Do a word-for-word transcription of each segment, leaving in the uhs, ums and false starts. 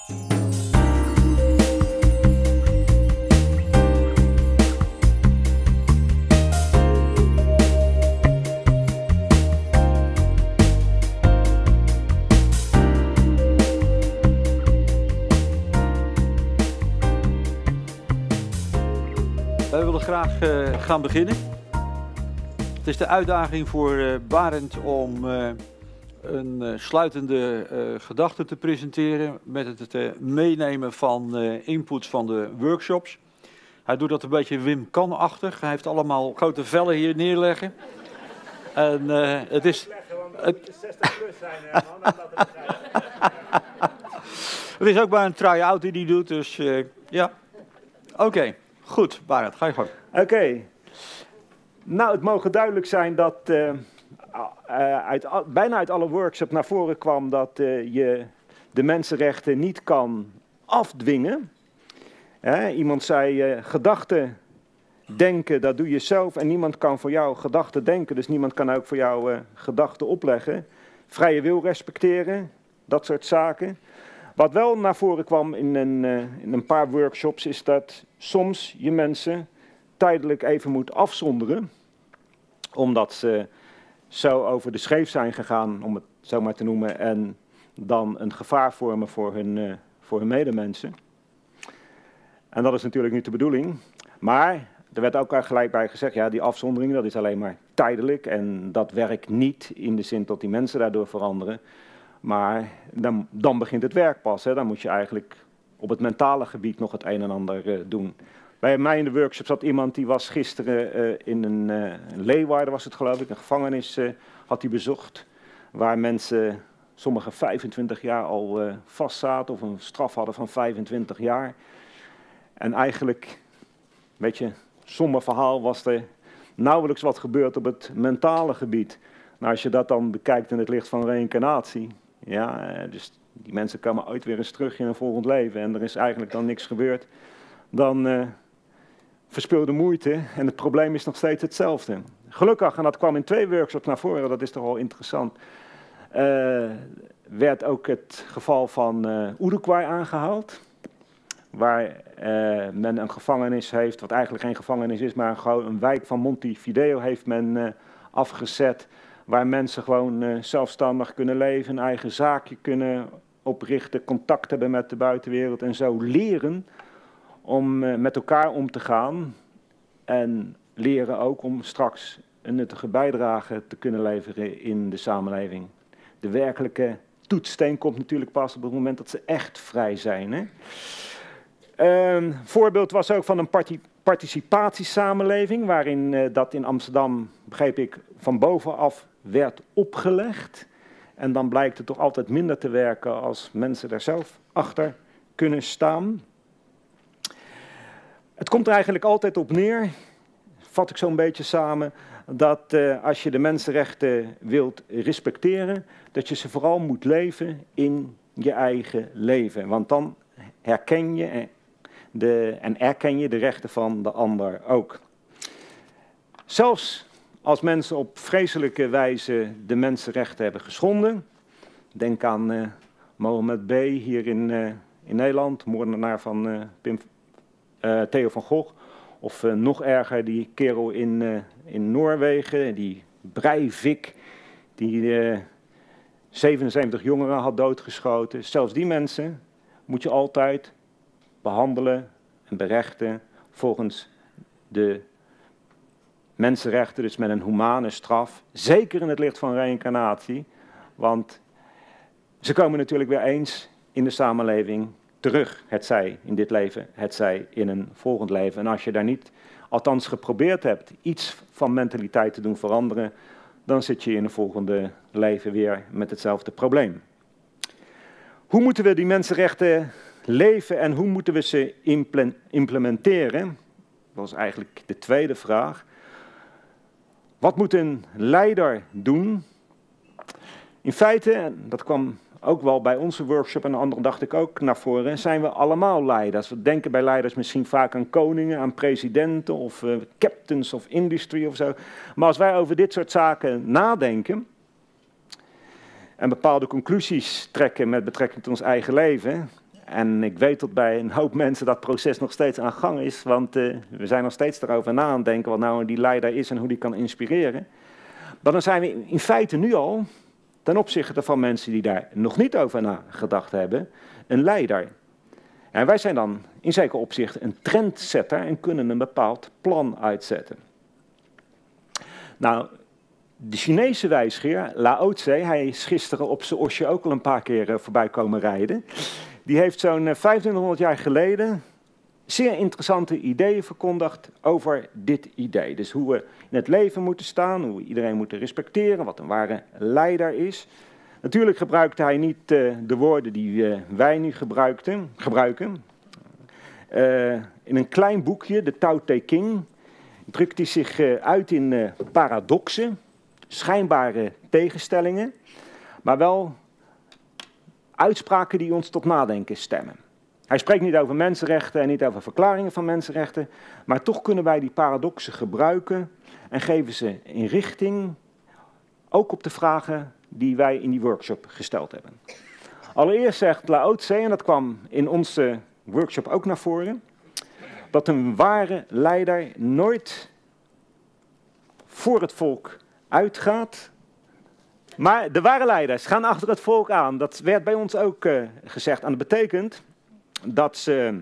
Wij willen graag uh, gaan beginnen. Het is de uitdaging voor uh, Barend om uh, een uh, sluitende uh, gedachte te presenteren met het uh, meenemen van uh, inputs van de workshops. Hij doet dat een beetje Wim Kan-achtig. Hij heeft allemaal grote vellen hier neerleggen. En uh, het is... Het... zestig plus zijn, hè, man. Het is ook maar een try-out die hij doet, dus uh, ja. Oké. Okay. Goed, Barend, ga je gang. Oké. Okay. Nou, het mogen duidelijk zijn dat uh, uh, uit, uh, bijna uit alle workshops naar voren kwam dat uh, je de mensenrechten niet kan afdwingen. Uh, iemand zei, uh, gedachten denken, dat doe je zelf en niemand kan voor jou gedachten denken. Dus niemand kan ook voor jou uh, gedachten opleggen. Vrije wil respecteren, dat soort zaken. Wat wel naar voren kwam in een, uh, in een paar workshops is dat soms je mensen tijdelijk even moet afzonderen. Omdat ze zo over de scheef zijn gegaan, om het zo maar te noemen, en dan een gevaar vormen voor hun, uh, voor hun medemensen. En dat is natuurlijk niet de bedoeling. Maar er werd ook al gelijk bij gezegd, ja, die afzondering dat is alleen maar tijdelijk en dat werkt niet in de zin dat die mensen daardoor veranderen. Maar dan, dan begint het werk pas. Hè. Dan moet je eigenlijk op het mentale gebied nog het een en ander uh, doen. Bij mij in de workshop zat iemand die was gisteren uh, in een uh, Leeuwarden, was het geloof ik, een gevangenis uh, had hij bezocht. Waar mensen, sommigen vijfentwintig jaar al uh, vast zaten of een straf hadden van vijfentwintig jaar. En eigenlijk, weet je, somber verhaal was er nauwelijks wat gebeurd op het mentale gebied. Nou, als je dat dan bekijkt in het licht van reïncarnatie. Ja, dus die mensen komen ooit weer eens terug in een volgend leven en er is eigenlijk dan niks gebeurd. Dan uh, verspil de moeite en het probleem is nog steeds hetzelfde. Gelukkig, en dat kwam in twee workshops naar voren, dat is toch wel interessant, uh, werd ook het geval van uh, Uruguay aangehaald. Waar uh, men een gevangenis heeft, wat eigenlijk geen gevangenis is, maar gewoon een wijk van Montevideo heeft men uh, afgezet. Waar mensen gewoon uh, zelfstandig kunnen leven, een eigen zaakje kunnen oprichten, contact hebben met de buitenwereld en zo leren om uh, met elkaar om te gaan. En leren ook om straks een nuttige bijdrage te kunnen leveren in de samenleving. De werkelijke toetssteen komt natuurlijk pas op het moment dat ze echt vrij zijn. Hè? Een voorbeeld was ook van een parti participatiesamenleving, waarin uh, dat in Amsterdam, begreep ik, van bovenaf werd opgelegd. En dan blijkt het toch altijd minder te werken als mensen er zelf achter kunnen staan. Het komt er eigenlijk altijd op neer, vat ik zo'n beetje samen, dat uh, als je de mensenrechten wilt respecteren, dat je ze vooral moet leven in je eigen leven. Want dan herken je de, en erken je de rechten van de ander ook. Zelfs als mensen op vreselijke wijze de mensenrechten hebben geschonden. Denk aan uh, Mohammed B. hier in, uh, in Nederland, moordenaar van uh, Pim, uh, Theo van Gogh. Of uh, nog erger, die kerel in, uh, in Noorwegen, die Breivik, die uh, zevenenzeventig jongeren had doodgeschoten. Zelfs die mensen moet je altijd behandelen en berechten volgens de mensenrechten, dus met een humane straf. Zeker in het licht van reïncarnatie, want ze komen natuurlijk weer eens in de samenleving terug. Hetzij in dit leven, hetzij in een volgend leven. En als je daar niet, althans geprobeerd hebt, iets van mentaliteit te doen veranderen, dan zit je in een volgende leven weer met hetzelfde probleem. Hoe moeten we die mensenrechten leven en hoe moeten we ze implementeren? Dat is eigenlijk de tweede vraag. Wat moet een leider doen? In feite, en dat kwam ook wel bij onze workshop en de anderen dacht ik ook naar voren, zijn we allemaal leiders. We denken bij leiders misschien vaak aan koningen, aan presidenten of uh, captains of industry of zo. Maar als wij over dit soort zaken nadenken en bepaalde conclusies trekken met betrekking tot ons eigen leven En ik weet dat bij een hoop mensen dat proces nog steeds aan gang is, want uh, we zijn nog steeds erover na aan het denken wat nou die leider is en hoe die kan inspireren. Maar dan zijn we in feite nu al, ten opzichte van mensen die daar nog niet over nagedacht hebben, een leider. En wij zijn dan in zekere opzicht een trendsetter en kunnen een bepaald plan uitzetten. Nou, de Chinese wijsgeer, Lao Tse, hij is gisteren op zijn osje ook al een paar keer voorbij komen rijden. Die heeft zo'n vijftienhonderd jaar geleden zeer interessante ideeën verkondigd over dit idee. Dus hoe we in het leven moeten staan, hoe we iedereen moeten respecteren, wat een ware leider is. Natuurlijk gebruikte hij niet uh, de woorden die uh, wij nu gebruikten, gebruiken. Uh, in een klein boekje, de Tao Te Ching, drukt hij zich uh, uit in uh, paradoxen, schijnbare tegenstellingen, maar wel uitspraken die ons tot nadenken stemmen. Hij spreekt niet over mensenrechten en niet over verklaringen van mensenrechten, maar toch kunnen wij die paradoxen gebruiken en geven ze in richting, ook op de vragen die wij in die workshop gesteld hebben. Allereerst zegt Lao Tse, en dat kwam in onze workshop ook naar voren, dat een ware leider nooit voor het volk uitgaat, maar de ware leiders gaan achter het volk aan. Dat werd bij ons ook uh, gezegd. En dat betekent dat ze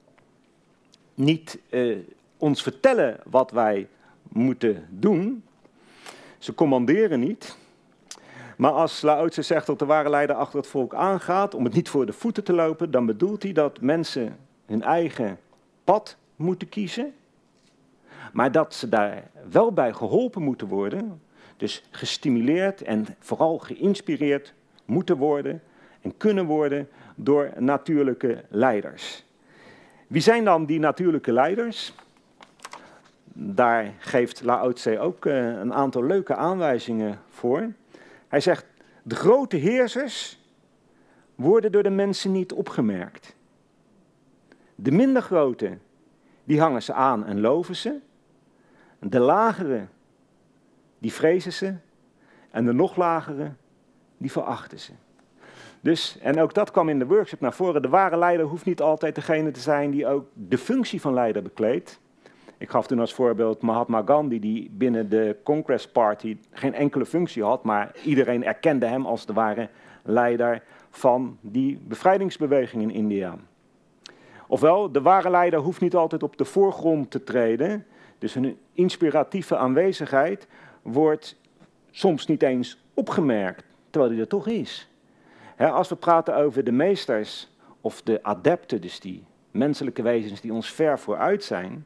niet uh, ons vertellen wat wij moeten doen. Ze commanderen niet. Maar als Lao Tse zegt dat de ware leider achter het volk aangaat, om het niet voor de voeten te lopen, dan bedoelt hij dat mensen hun eigen pad moeten kiezen. Maar dat ze daar wel bij geholpen moeten worden. Dus gestimuleerd en vooral geïnspireerd moeten worden en kunnen worden door natuurlijke leiders. Wie zijn dan die natuurlijke leiders? Daar geeft Lao Tse ook uh, een aantal leuke aanwijzingen voor. Hij zegt, de grote heersers worden door de mensen niet opgemerkt. De minder grote, die hangen ze aan en loven ze. De lagere, die vrezen ze. En de nog lagere, die verachten ze. Dus, en ook dat kwam in de workshop naar voren, de ware leider hoeft niet altijd degene te zijn die ook de functie van leider bekleedt. Ik gaf toen als voorbeeld Mahatma Gandhi, die binnen de Congress Party geen enkele functie had, maar iedereen erkende hem als de ware leider van die bevrijdingsbeweging in India. Ofwel, de ware leider hoeft niet altijd op de voorgrond te treden, dus een inspiratieve aanwezigheid wordt soms niet eens opgemerkt, terwijl die er toch is. He, als we praten over de meesters of de adepten, dus die menselijke wezens die ons ver vooruit zijn,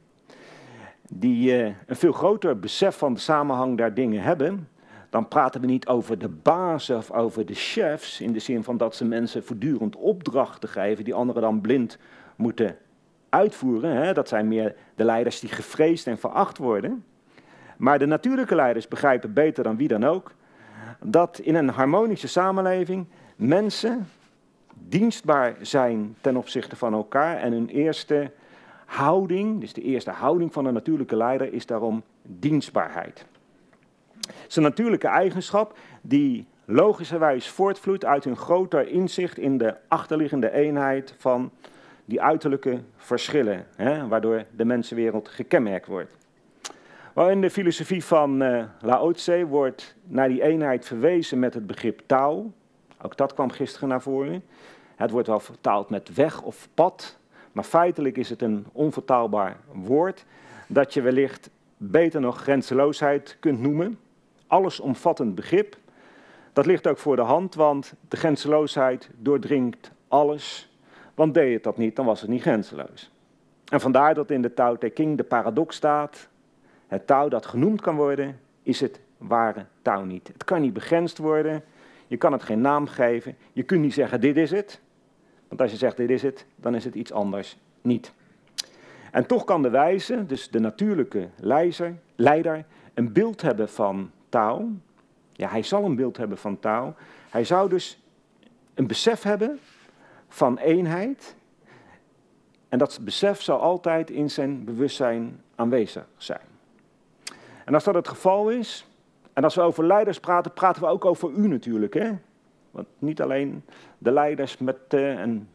die uh, een veel groter besef van de samenhang der dingen hebben, dan praten we niet over de bazen of over de chefs, in de zin van dat ze mensen voortdurend opdrachten geven die anderen dan blind moeten uitvoeren. Hè? Dat zijn meer de leiders die gevreesd en veracht worden. Maar de natuurlijke leiders begrijpen beter dan wie dan ook dat in een harmonische samenleving mensen dienstbaar zijn ten opzichte van elkaar en hun eerste houding, dus de eerste houding van een natuurlijke leider, is daarom dienstbaarheid. Het is een natuurlijke eigenschap die logischerwijs voortvloeit uit hun groter inzicht in de achterliggende eenheid van die uiterlijke verschillen, hè, waardoor de mensenwereld gekenmerkt wordt. Maar in de filosofie van uh, Lao Tse wordt naar die eenheid verwezen met het begrip Tao. Ook dat kwam gisteren naar voren. Het wordt wel vertaald met weg of pad, maar feitelijk is het een onvertaalbaar woord dat je wellicht beter nog grenzeloosheid kunt noemen. Allesomvattend begrip. Dat ligt ook voor de hand, want de grenzeloosheid doordringt alles. Want deed het dat niet, dan was het niet grenzeloos. En vandaar dat in de Tao Te Ching de paradox staat. Het Tao dat genoemd kan worden, is het ware Tao niet. Het kan niet begrensd worden. Je kan het geen naam geven. Je kunt niet zeggen, dit is het. Want als je zegt, dit is het, dan is het iets anders niet. En toch kan de wijze, dus de natuurlijke leider, leider een beeld hebben van Tao. Ja, hij zal een beeld hebben van Tao. Hij zou dus een besef hebben van eenheid. En dat besef zal altijd in zijn bewustzijn aanwezig zijn. En als dat het geval is, en als we over leiders praten, praten we ook over u natuurlijk. Hè? Want niet alleen de leiders met uh, een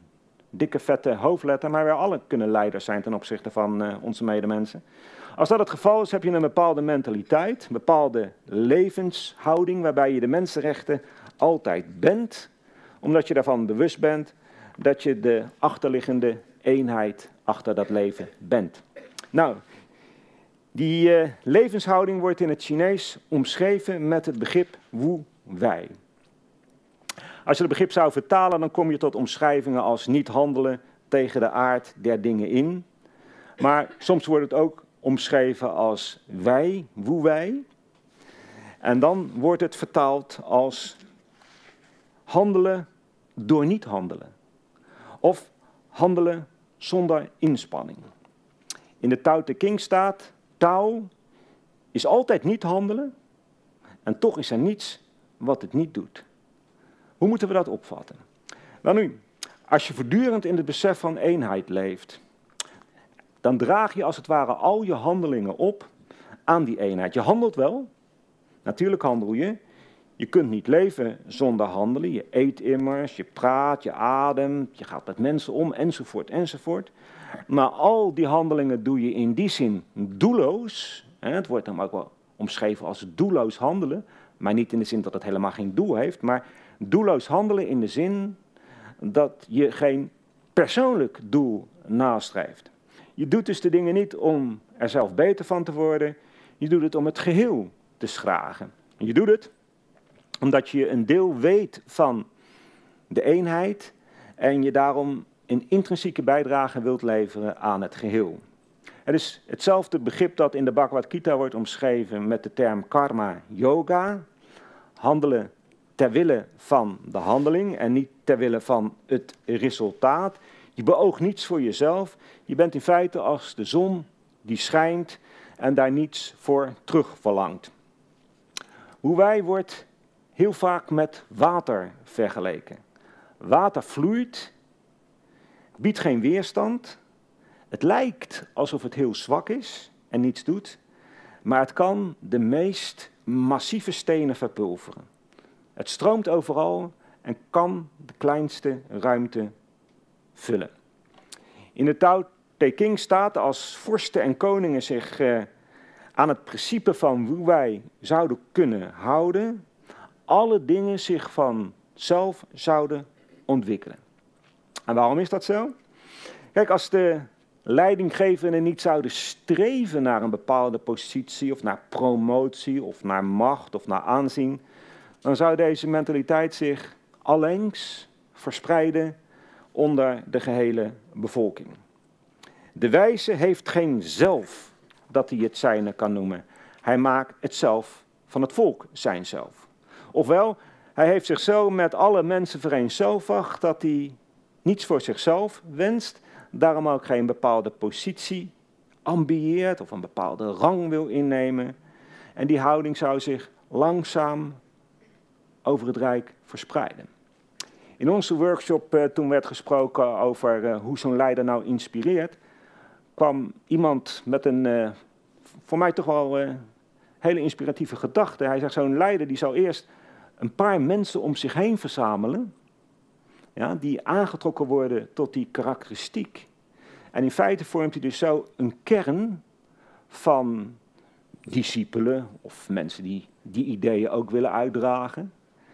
dikke vette hoofdletter, maar wij alle kunnen leiders zijn ten opzichte van uh, onze medemensen. Als dat het geval is, heb je een bepaalde mentaliteit, een bepaalde levenshouding, waarbij je de mensenrechten altijd bent, omdat je daarvan bewust bent dat je de achterliggende eenheid achter dat leven bent. Nou, die uh, levenshouding wordt in het Chinees omschreven met het begrip Wu Wei. Als je het begrip zou vertalen, dan kom je tot omschrijvingen als niet handelen tegen de aard der dingen in. Maar soms wordt het ook omschreven als wij, Wu Wei. En dan wordt het vertaald als handelen door niet handelen. Of handelen zonder inspanning. In de Tao Te Ching staat, Tao is altijd niet handelen en toch is er niets wat het niet doet. Hoe moeten we dat opvatten? Wel nu, als je voortdurend in het besef van eenheid leeft, dan draag je als het ware al je handelingen op aan die eenheid. Je handelt wel, natuurlijk handel je. Je kunt niet leven zonder handelen. Je eet immers, je praat, je ademt, je gaat met mensen om, enzovoort, enzovoort. Maar al die handelingen doe je in die zin doelloos. Het wordt dan ook wel omschreven als doelloos handelen, maar niet in de zin dat het helemaal geen doel heeft, maar doelloos handelen in de zin dat je geen persoonlijk doel nastreeft. Je doet dus de dingen niet om er zelf beter van te worden, je doet het om het geheel te schragen. Je doet het omdat je een deel weet van de eenheid en je daarom een intrinsieke bijdrage wilt leveren aan het geheel. Het is hetzelfde begrip dat in de Bhagavad Gita wordt omschreven met de term karma yoga. Handelen ter wille van de handeling en niet ter wille van het resultaat. Je beoogt niets voor jezelf. Je bent in feite als de zon die schijnt en daar niets voor terug verlangt. Wu Wei wordt heel vaak met water vergeleken. Water vloeit, biedt geen weerstand. Het lijkt alsof het heel zwak is en niets doet, maar het kan de meest massieve stenen verpulveren. Het stroomt overal en kan de kleinste ruimte vullen. In de Tao Te Ching staat, als vorsten en koningen zich uh, aan het principe van Wu Wei zouden kunnen houden, alle dingen zich vanzelf zouden ontwikkelen. En waarom is dat zo? Kijk, als de leidinggevenden niet zouden streven naar een bepaalde positie of naar promotie of naar macht of naar aanzien, dan zou deze mentaliteit zich allengs verspreiden onder de gehele bevolking. De wijze heeft geen zelf dat hij het zijne kan noemen. Hij maakt het zelf van het volk zijn zelf. Ofwel, hij heeft zich zo met alle mensen vereenzelvigd dat hij niets voor zichzelf wenst, daarom ook geen bepaalde positie ambieert of een bepaalde rang wil innemen. En die houding zou zich langzaam over het Rijk verspreiden. In onze workshop, uh, toen werd gesproken over uh, hoe zo'n leider nou inspireert, kwam iemand met een, uh, voor mij toch wel uh, hele inspiratieve gedachte. Hij zegt, zo'n leider die zou eerst een paar mensen om zich heen verzamelen, ja, die aangetrokken worden tot die karakteristiek. En in feite vormt hij dus zo een kern van discipelen of mensen die die ideeën ook willen uitdragen.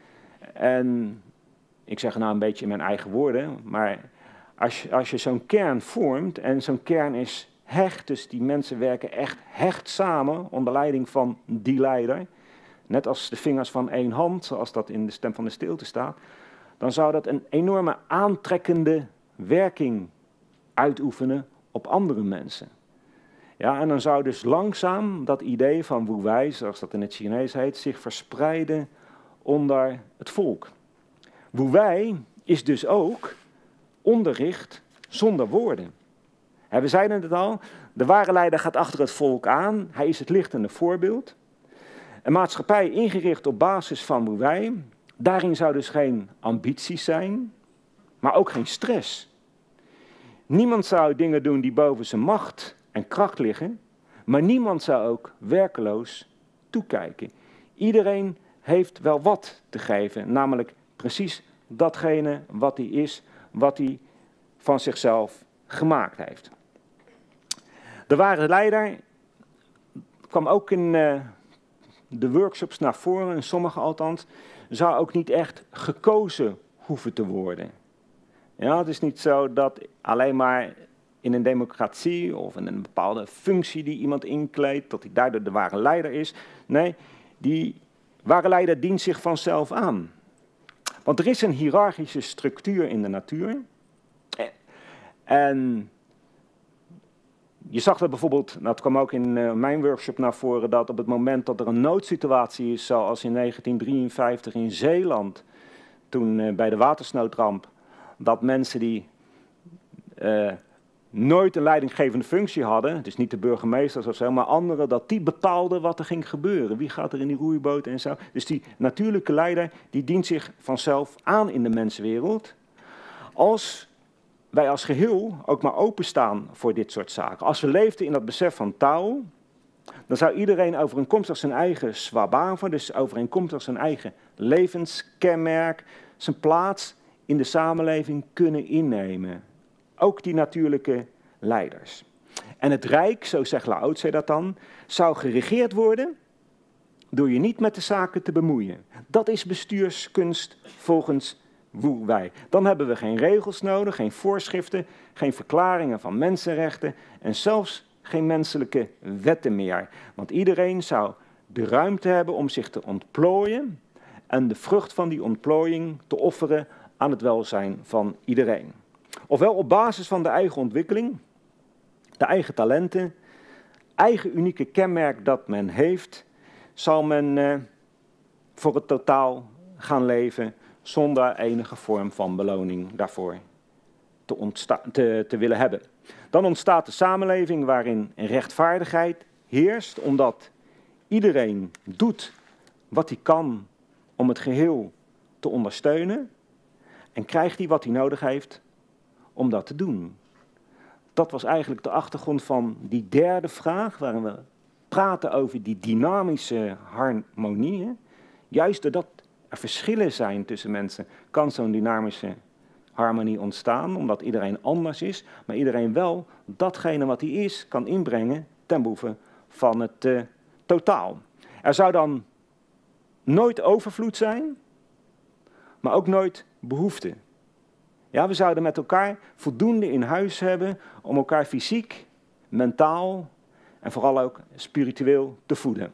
En ik zeg het nou een beetje in mijn eigen woorden, maar als je, als je zo'n kern vormt en zo'n kern is hecht, dus die mensen werken echt hecht samen onder leiding van die leider, net als de vingers van één hand, zoals dat in de Stem van de Stilte staat, dan zou dat een enorme aantrekkende werking uitoefenen op andere mensen. Ja, en dan zou dus langzaam dat idee van Wu Wei, zoals dat in het Chinees heet, zich verspreiden onder het volk. Wu Wei is dus ook onderricht zonder woorden. En we zeiden het al, de ware leider gaat achter het volk aan, hij is het lichtende voorbeeld. Een maatschappij ingericht op basis van Wu Wei, daarin zou dus geen ambities zijn, maar ook geen stress. Niemand zou dingen doen die boven zijn macht en kracht liggen, maar niemand zou ook werkeloos toekijken. Iedereen heeft wel wat te geven, namelijk precies datgene wat hij is, wat hij van zichzelf gemaakt heeft. De ware leider kwam ook in uh, de workshops naar voren, in sommige althans, zou ook niet echt gekozen hoeven te worden. Ja, het is niet zo dat alleen maar in een democratie of in een bepaalde functie die iemand inkleedt, dat hij daardoor de ware leider is. Nee, die ware leider dient zich vanzelf aan. Want er is een hiërarchische structuur in de natuur. En je zag dat bijvoorbeeld, dat kwam ook in uh, mijn workshop naar voren, dat op het moment dat er een noodsituatie is, zoals in negentien drieënvijftig in Zeeland, toen uh, bij de watersnoodramp, dat mensen die uh, nooit een leidinggevende functie hadden, dus niet de burgemeesters of zo, maar anderen, dat die bepaalden wat er ging gebeuren. Wie gaat er in die roeiboot en zo. Dus die natuurlijke leider, die dient zich vanzelf aan in de mensenwereld. Als wij als geheel ook maar openstaan voor dit soort zaken. Als we leefden in dat besef van Tao, dan zou iedereen overeenkomstig zijn eigen swabhava, dus overeenkomstig zijn eigen levenskenmerk, zijn plaats in de samenleving kunnen innemen. Ook die natuurlijke leiders. En het Rijk, zo zegt Lao Tse dat dan, zou geregeerd worden door je niet met de zaken te bemoeien. Dat is bestuurskunst volgens Wu Wei. Dan hebben we geen regels nodig, geen voorschriften, geen verklaringen van mensenrechten en zelfs geen menselijke wetten meer. Want iedereen zou de ruimte hebben om zich te ontplooien en de vrucht van die ontplooiing te offeren aan het welzijn van iedereen. Ofwel op basis van de eigen ontwikkeling, de eigen talenten, eigen unieke kenmerk dat men heeft, zal men uh, voor het totaal gaan leven zonder enige vorm van beloning daarvoor te, ontsta- te, te willen hebben. Dan ontstaat de samenleving waarin rechtvaardigheid heerst, omdat iedereen doet wat hij kan om het geheel te ondersteunen en krijgt hij wat hij nodig heeft om dat te doen. Dat was eigenlijk de achtergrond van die derde vraag, waarin we praten over die dynamische harmonie. Juist doordat er verschillen zijn tussen mensen, kan zo'n dynamische harmonie ontstaan, omdat iedereen anders is, maar iedereen wel datgene wat hij is, kan inbrengen ten behoeve van het uh, totaal. Er zou dan nooit overvloed zijn, maar ook nooit behoefte. Ja, we zouden met elkaar voldoende in huis hebben om elkaar fysiek, mentaal en vooral ook spiritueel te voeden.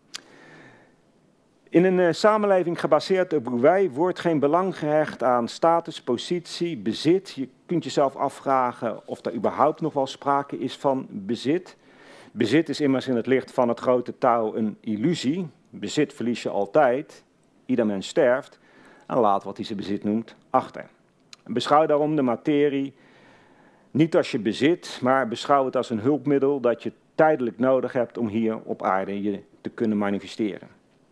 In een uh, samenleving gebaseerd op Wu Wei wordt geen belang gehecht aan status, positie, bezit. Je kunt jezelf afvragen of er überhaupt nog wel sprake is van bezit. Bezit is immers in het licht van het grote Tao een illusie. Bezit verlies je altijd. Ieder mens sterft en laat wat hij zijn bezit noemt achter. Beschouw daarom de materie niet als je bezit, maar beschouw het als een hulpmiddel dat je tijdelijk nodig hebt om hier op aarde je te kunnen manifesteren.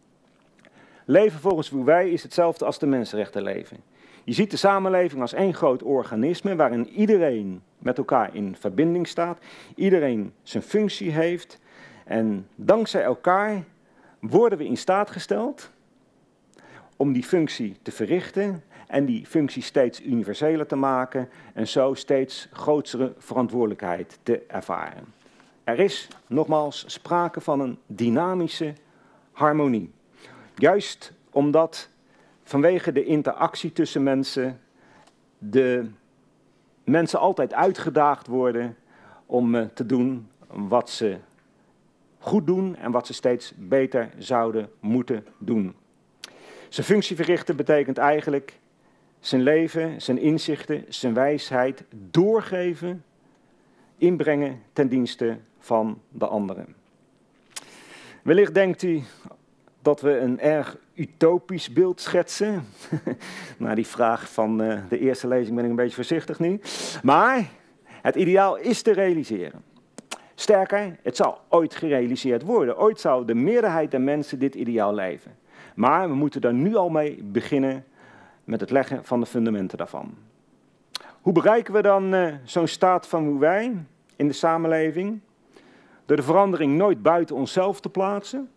Leven volgens Wu Wei is hetzelfde als de mensenrechten leven. Je ziet de samenleving als één groot organisme waarin iedereen met elkaar in verbinding staat, iedereen zijn functie heeft en dankzij elkaar worden we in staat gesteld om die functie te verrichten en die functie steeds universeler te maken en zo steeds grotere verantwoordelijkheid te ervaren. Er is nogmaals sprake van een dynamische harmonie. Juist omdat vanwege de interactie tussen mensen de mensen altijd uitgedaagd worden om uh, te doen wat ze goed doen en wat ze steeds beter zouden moeten doen. Zijn functie verrichten betekent eigenlijk zijn leven, zijn inzichten, zijn wijsheid doorgeven, inbrengen ten dienste van de anderen. Wellicht denkt u dat we een erg utopisch beeld schetsen. Na die vraag van uh, de eerste lezing ben ik een beetje voorzichtig nu. Maar het ideaal is te realiseren. Sterker, het zal ooit gerealiseerd worden. Ooit zal de meerderheid der mensen dit ideaal leven. Maar we moeten daar nu al mee beginnen met het leggen van de fundamenten daarvan. Hoe bereiken we dan uh, zo'n staat van Wu Wei in de samenleving? Door de verandering nooit buiten onszelf te plaatsen.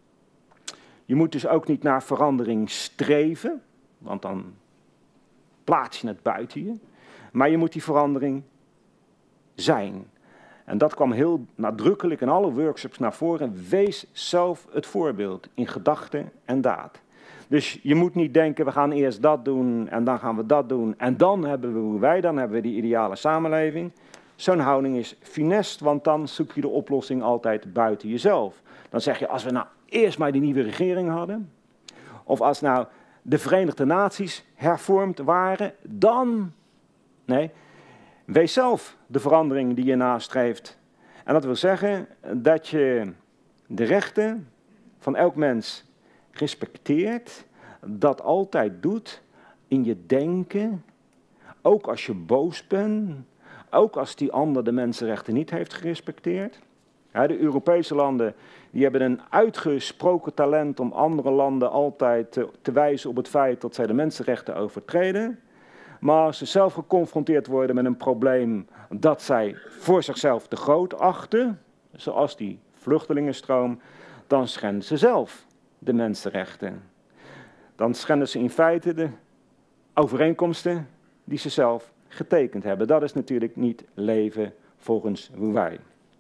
Je moet dus ook niet naar verandering streven, want dan plaats je het buiten je. maar je moet die verandering zijn. En dat kwam heel nadrukkelijk in alle workshops naar voren. Wees zelf het voorbeeld in gedachte en daad. Dus je moet niet denken, we gaan eerst dat doen en dan gaan we dat doen. En dan hebben we hoe wij, dan hebben we die ideale samenleving. Zo'n houding is funest, want dan zoek je de oplossing altijd buiten jezelf. Dan zeg je, als we nou eerst maar die nieuwe regering hadden. Of als nou de Verenigde Naties hervormd waren, dan... Nee, wees zelf de verandering die je nastreeft. En dat wil zeggen dat je de rechten van elk mens respecteert, dat altijd doet in je denken, ook als je boos bent, ook als die ander de mensenrechten niet heeft gerespecteerd. Ja, de Europese landen die hebben een uitgesproken talent om andere landen altijd te, te wijzen op het feit dat zij de mensenrechten overtreden. Maar als ze zelf geconfronteerd worden met een probleem dat zij voor zichzelf te groot achten, zoals die vluchtelingenstroom, dan schenden ze zelf de mensenrechten. Dan schenden ze in feite de overeenkomsten die ze zelf getekend hebben. Dat is natuurlijk niet leven volgens Wu Wei.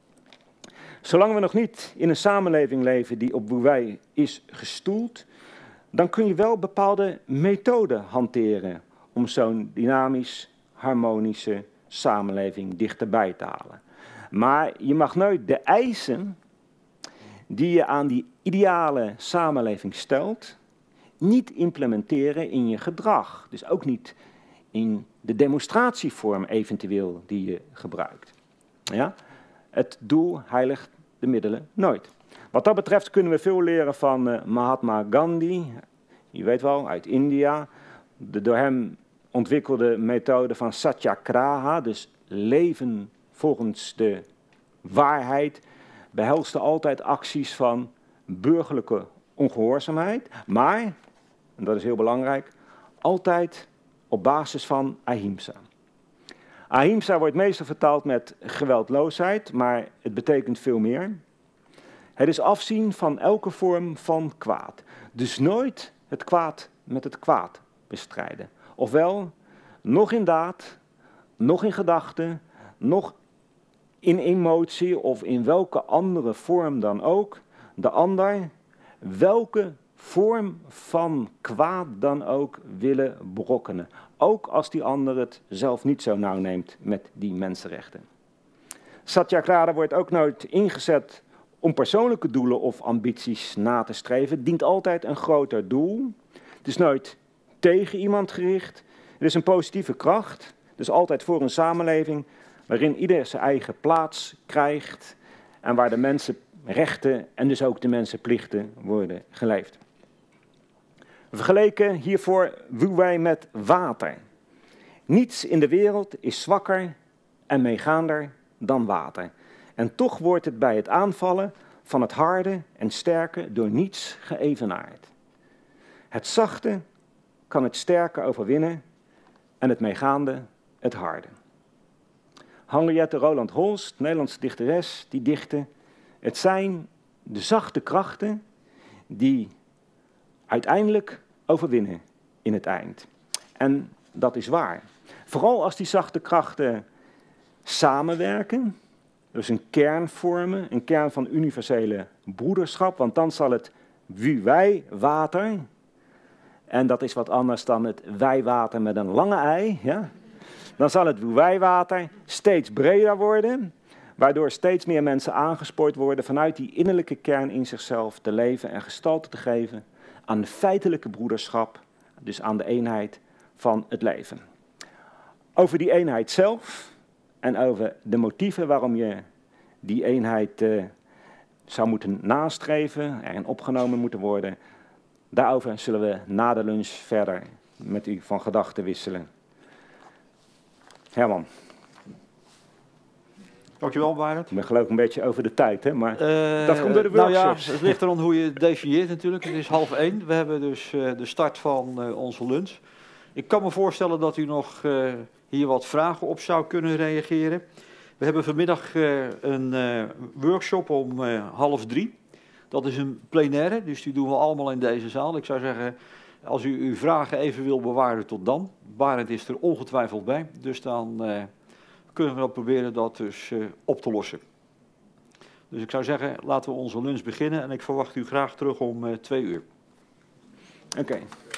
Zolang we nog niet in een samenleving leven die op Wu Wei is gestoeld, dan kun je wel bepaalde methoden hanteren om zo'n dynamisch, harmonische samenleving dichterbij te halen. Maar je mag nooit de eisen die je aan die ideale samenleving stelt, niet implementeren in je gedrag. Dus ook niet in de demonstratievorm eventueel die je gebruikt. Ja? Het doel heiligt de middelen nooit. Wat dat betreft kunnen we veel leren van uh, Mahatma Gandhi. Je weet wel, uit India. De door hem ontwikkelde methode van Satyagraha, dus leven volgens de waarheid, behelste altijd acties van burgerlijke ongehoorzaamheid, maar, en dat is heel belangrijk, altijd op basis van ahimsa. Ahimsa wordt meestal vertaald met geweldloosheid, maar het betekent veel meer. Het is afzien van elke vorm van kwaad. Dus nooit het kwaad met het kwaad bestrijden. Ofwel, nog in daad, nog in gedachte, nog in emotie of in welke andere vorm dan ook, de ander, welke vorm van kwaad dan ook willen berokkenen. Ook als die ander het zelf niet zo nauw neemt met die mensenrechten. Satyagraha wordt ook nooit ingezet om persoonlijke doelen of ambities na te streven. Het dient altijd een groter doel. Het is nooit tegen iemand gericht. Het is een positieve kracht. Dus altijd voor een samenleving waarin ieder zijn eigen plaats krijgt en waar de mensenrechten en dus ook de mensenplichten worden geleefd. We vergeleken hiervoor Wu Wei met water. Niets in de wereld is zwakker en meegaander dan water. En toch wordt het bij het aanvallen van het harde en sterke door niets geëvenaard. Het zachte kan het sterke overwinnen en het meegaande het harde. Henriette Roland Holst, Nederlandse dichteres, die dichtte: het zijn de zachte krachten die uiteindelijk overwinnen in het eind. En dat is waar. Vooral als die zachte krachten samenwerken, dus een kern vormen, een kern van universele broederschap, want dan zal het Wu Wei water, en dat is wat anders dan het wijwater met een lange ei, ja? Dan zal het Wu Wei water steeds breder worden, waardoor steeds meer mensen aangespoord worden vanuit die innerlijke kern in zichzelf te leven en gestalte te geven aan de feitelijke broederschap, dus aan de eenheid van het leven. Over die eenheid zelf en over de motieven waarom je die eenheid uh, zou moeten nastreven en opgenomen moeten worden, daarover zullen we na de lunch verder met u van gedachten wisselen. Herman. Dankjewel, Barend. Ik ben geloof ik een beetje over de tijd, hè? Maar uh, dat komt door de workshops. Nou ja, het ligt erom hoe je het definieert natuurlijk. Het is half één. We hebben dus uh, de start van uh, onze lunch. Ik kan me voorstellen dat u nog uh, hier wat vragen op zou kunnen reageren. We hebben vanmiddag uh, een uh, workshop om uh, half drie. Dat is een plenaire, dus die doen we allemaal in deze zaal. Ik zou zeggen, als u uw vragen even wil bewaren tot dan, Barend is er ongetwijfeld bij, dus dan uh, kunnen we wel proberen dat dus uh, op te lossen. Dus ik zou zeggen, laten we onze lunch beginnen en ik verwacht u graag terug om uh, twee uur. Oké. Okay.